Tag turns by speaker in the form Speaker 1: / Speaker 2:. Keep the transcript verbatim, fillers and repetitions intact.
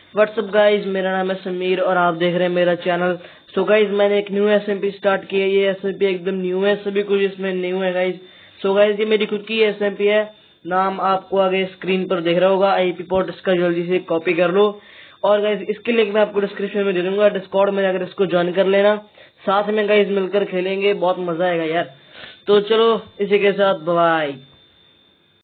Speaker 1: What's up guys, मेरा नाम है समीर और आप देख रहे हैं मेरा चैनल। सो गाइज, मैंने एक न्यू एसएमपी स्टार्ट की है। ये एसएमपी एकदम न्यू है, सभी कुछ इसमें न्यू है गाइज। सो गाइज, ये मेरी खुद की एसएमपी है। नाम आपको आगे स्क्रीन पर दिख रहा होगा, आईपी पोर्ट। इसका जल्दी से कॉपी कर लो और गाइज इसके लिंक मैं आपको डिस्क्रिप्शन में दे दूंगा। डिस्कॉर्ड में जाकर इसको ज्वाइन कर लेना। साथ में गाइज मिलकर खेलेंगे, बहुत मजा आएगा यार। तो चलो इसी के साथ बाय।